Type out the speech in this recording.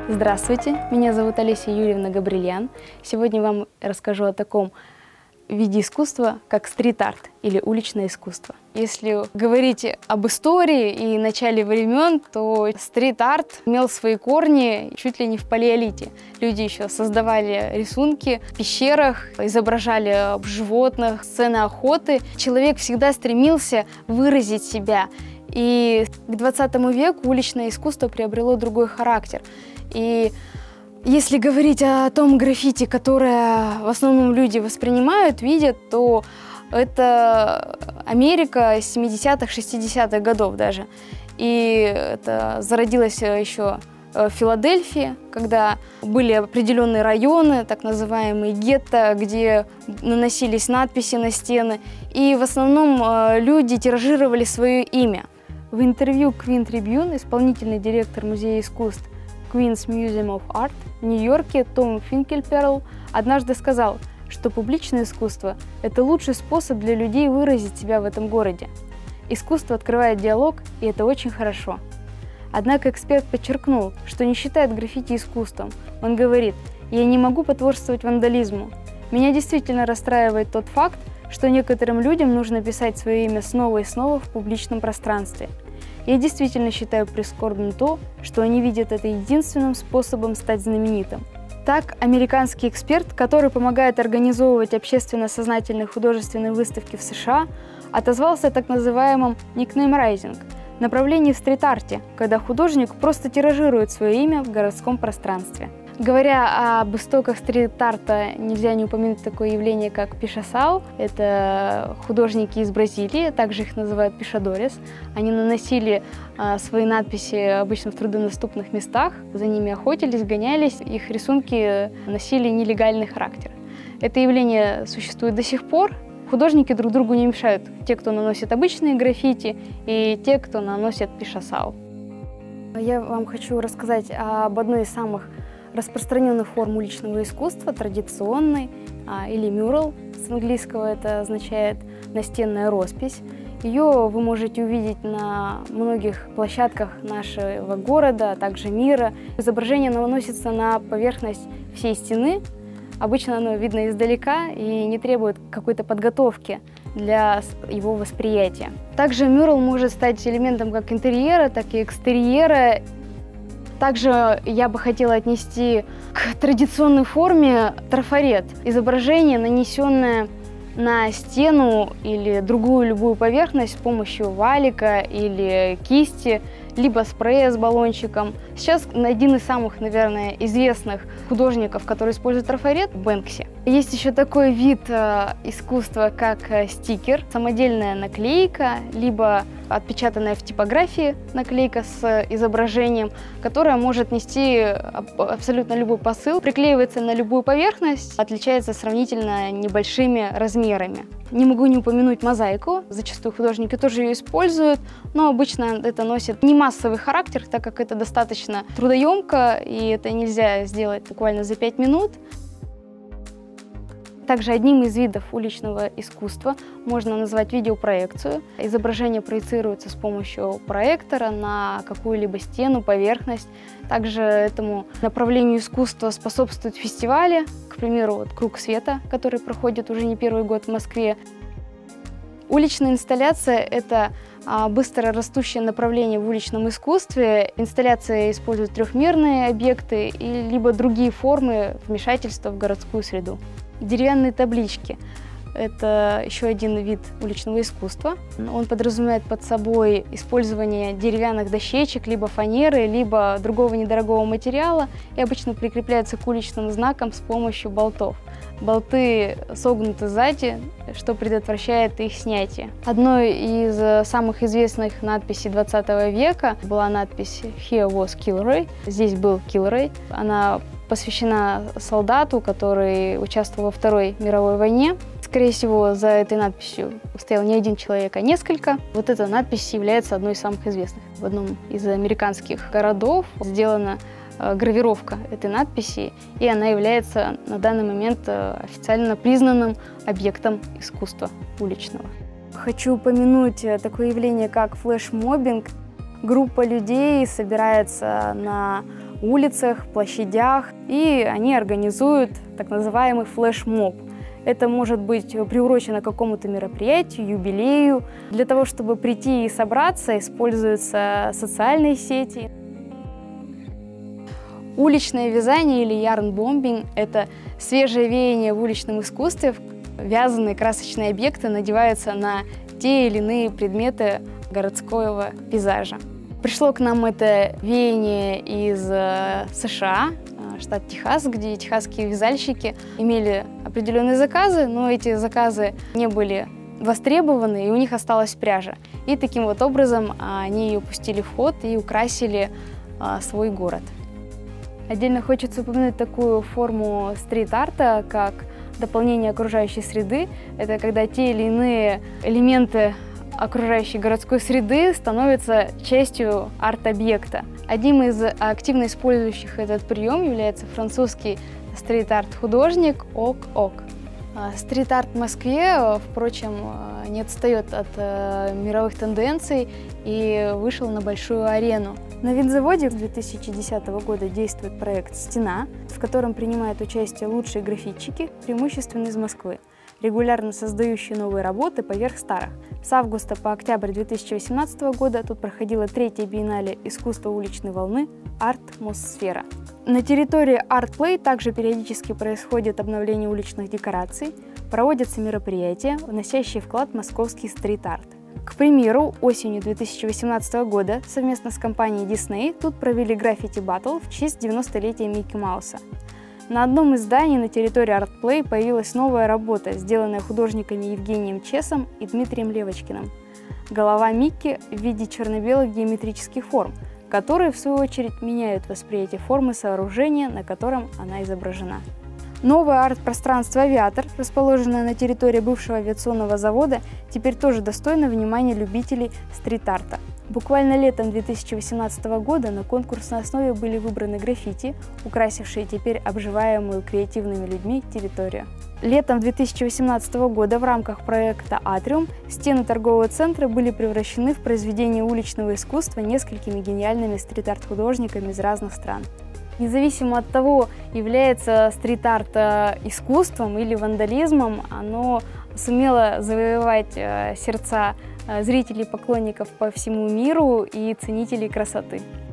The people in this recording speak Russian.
Здравствуйте, меня зовут Олеся Юрьевна Габрильян. Сегодня вам расскажу о таком виде искусства, как стрит-арт или уличное искусство. Если говорить об истории и начале времен, то стрит-арт имел свои корни чуть ли не в палеолите. Люди еще создавали рисунки в пещерах, изображали животных, сцены охоты. Человек всегда стремился выразить себя. И к 20 веку уличное искусство приобрело другой характер. И если говорить о том граффити, которое в основном люди воспринимают, видят, то это Америка 70-х, 60-х годов даже. И это зародилось еще в Филадельфии, когда были определенные районы, так называемые гетто, где наносились надписи на стены. И в основном люди тиражировали свое имя. В интервью Queen Tribune исполнительный директор Музея искусств Queen's Museum of Art в Нью-Йорке Том Финкельперл однажды сказал, что публичное искусство – это лучший способ для людей выразить себя в этом городе. Искусство открывает диалог, и это очень хорошо. Однако эксперт подчеркнул, что не считает граффити искусством. Он говорит: «Я не могу потворствовать вандализму. Меня действительно расстраивает тот факт, что некоторым людям нужно писать свое имя снова и снова в публичном пространстве. Я действительно считаю прискорбным то, что они видят это единственным способом стать знаменитым». Так, американский эксперт, который помогает организовывать общественно-сознательные художественные выставки в США, отозвался о так называемом никнейм-райзинг – направлении в стрит-арте, когда художник просто тиражирует свое имя в городском пространстве. Говоря об истоках стрит-арта, нельзя не упомянуть такое явление, как пишасау. Это художники из Бразилии, также их называют пишадорес. Они наносили свои надписи обычно в труднодоступных местах, за ними охотились, гонялись, их рисунки носили нелегальный характер. Это явление существует до сих пор. Художники друг другу не мешают, те, кто наносит обычные граффити, и те, кто наносит пишасау. Я вам хочу рассказать об одной из самых распространенных форм уличного искусства, традиционной, или мюрал, с английского это означает настенная роспись. Ее вы можете увидеть на многих площадках нашего города, а также мира. Изображение наносится на поверхность всей стены. Обычно оно видно издалека и не требует какой-то подготовки для его восприятия. Также мюрал может стать элементом как интерьера, так и экстерьера. Также я бы хотела отнести к традиционной форме трафарет. Изображение, нанесенное на стену или другую любую поверхность с помощью валика или кисти, либо спрея с баллончиком. Сейчас один из самых, наверное, известных художников, который использует трафарет, Бэнкси. Есть еще такой вид искусства, как стикер, самодельная наклейка, либо отпечатанная в типографии наклейка с изображением, которая может нести абсолютно любой посыл, приклеивается на любую поверхность, отличается сравнительно небольшими размерами. Не могу не упомянуть мозаику, зачастую художники тоже ее используют, но обычно это носит не массовый характер, так как это достаточно трудоемко, и это нельзя сделать буквально за 5 минут. Также одним из видов уличного искусства можно назвать видеопроекцию. Изображение проецируется с помощью проектора на какую-либо стену, поверхность. Также этому направлению искусства способствуют фестивали, к примеру, вот «Круг света», который проходит уже не первый год в Москве. Уличная инсталляция – это быстро растущее направление в уличном искусстве. Инсталляция использует трехмерные объекты и либо другие формы вмешательства в городскую среду. Деревянные таблички – это еще один вид уличного искусства. Он подразумевает под собой использование деревянных дощечек, либо фанеры, либо другого недорогого материала и обычно прикрепляются к уличным знакам с помощью болтов. Болты согнуты сзади, что предотвращает их снятие. Одной из самых известных надписей 20 века была надпись «Here was Kilroy», «Здесь был Килрой». Она посвящена солдату, который участвовал во Второй мировой войне. Скорее всего, за этой надписью стоял не один человек, а несколько. Вот эта надпись является одной из самых известных. В одном из американских городов сделана гравировка этой надписи, и она является на данный момент официально признанным объектом искусства уличного. Хочу упомянуть такое явление, как флешмобинг. Группа людей собирается на улицах, площадях, и они организуют так называемый флешмоб. Это может быть приурочено к какому-то мероприятию, юбилею. Для того, чтобы прийти и собраться, используются социальные сети. Уличное вязание или ярн-бомбинг – это свежее веяние в уличном искусстве. Вязаные красочные объекты надеваются на те или иные предметы городского пейзажа. Пришло к нам это веяние из США, штат Техас, где техасские вязальщики имели определенные заказы, но эти заказы не были востребованы, и у них осталась пряжа. И таким вот образом они ее пустили в ход и украсили свой город. Отдельно хочется упомянуть такую форму стрит-арта, как дополнение окружающей среды. Это когда те или иные элементы окружающей городской среды становятся частью арт-объекта. Одним из активно использующих этот прием является французский стрит-арт-художник Ок-Ок. Стрит-арт в Москве, впрочем, не отстает от мировых тенденций и вышел на большую арену. На винзаводе с 2010 года действует проект «Стена», в котором принимают участие лучшие граффитчики, преимущественно из Москвы, регулярно создающие новые работы поверх старых. С августа по октябрь 2018 года тут проходила 3-я биеннале искусства уличной волны «Арт-Мосфера». На территории ArtPlay также периодически происходит обновление уличных декораций, проводятся мероприятия, вносящие вклад в московский стрит-арт. К примеру, осенью 2018 года совместно с компанией Disney тут провели граффити-баттл в честь 90-летия Микки Мауса. На одном из зданий на территории ArtPlay появилась новая работа, сделанная художниками Евгением Чесом и Дмитрием Левочкиным. Голова Микки в виде черно-белых геометрических форм, которые, в свою очередь, меняют восприятие формы сооружения, на котором она изображена. Новое арт-пространство «Авиатор», расположенное на территории бывшего авиационного завода, теперь тоже достойно внимания любителей стрит-арта. Буквально летом 2018 года на конкурсной основе были выбраны граффити, украсившие теперь обживаемую креативными людьми территорию. Летом 2018 года в рамках проекта «Атриум» стены торгового центра были превращены в произведение уличного искусства несколькими гениальными стрит-арт-художниками из разных стран. Независимо от того, является стрит-арт искусством или вандализмом, оно сумело завоевать сердца зрителей и поклонников по всему миру и ценителей красоты.